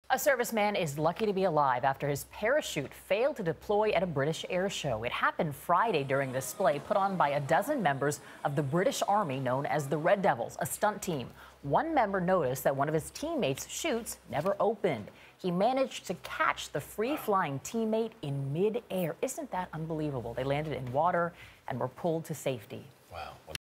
A serviceman is lucky to be alive after his parachute failed to deploy at a British air show. It happened Friday during a display put on by a dozen members of the British Army known as the Red Devils, a stunt team. One member noticed that one of his teammates' chutes never opened. He managed to catch the free-flying teammate in mid-air. Isn't that unbelievable? They landed in water and were pulled to safety. Wow.